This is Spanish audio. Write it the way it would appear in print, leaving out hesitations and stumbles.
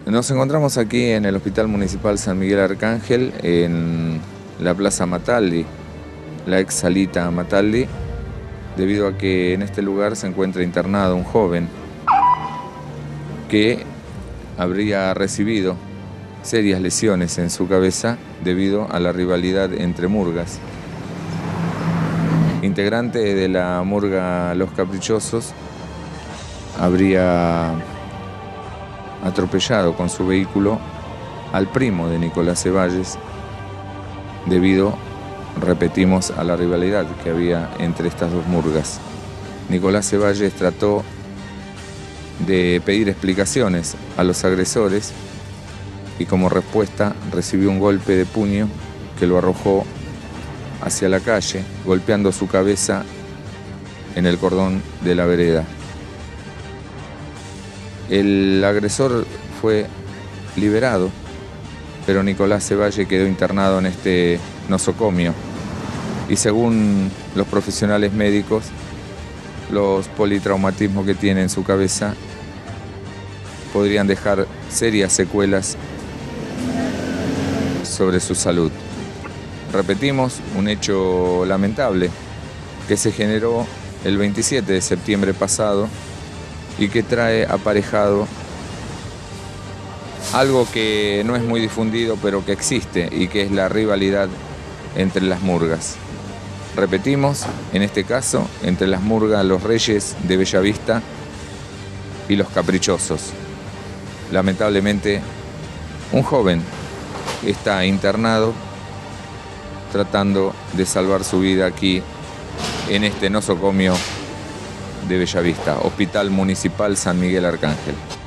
Nos encontramos aquí en el Hospital Municipal San Miguel Arcángel, en la Plaza Mataldi, la ex Salita Mataldi, debido a que en este lugar se encuentra internado un joven que habría recibido serias lesiones en su cabeza debido a la rivalidad entre murgas. Integrante de la murga Los Caprichosos habría atropellado con su vehículo al primo de Nicolás Ceballos debido, repetimos, a la rivalidad que había entre estas dos murgas. Nicolás Ceballos trató de pedir explicaciones a los agresores y como respuesta recibió un golpe de puño que lo arrojó hacia la calle, golpeando su cabeza en el cordón de la vereda. El agresor fue liberado, pero Nicolás Ceballos quedó internado en este nosocomio. Y según los profesionales médicos, los politraumatismos que tiene en su cabeza podrían dejar serias secuelas sobre su salud. Repetimos, un hecho lamentable que se generó el 27 de septiembre pasado y que trae aparejado algo que no es muy difundido, pero que existe y que es la rivalidad entre las murgas. Repetimos, en este caso, entre las murgas Los Reyes de Bellavista y Los Caprichosos. Lamentablemente, un joven está internado tratando de salvar su vida aquí en este nosocomio de Bellavista, Hospital Municipal San Miguel Arcángel.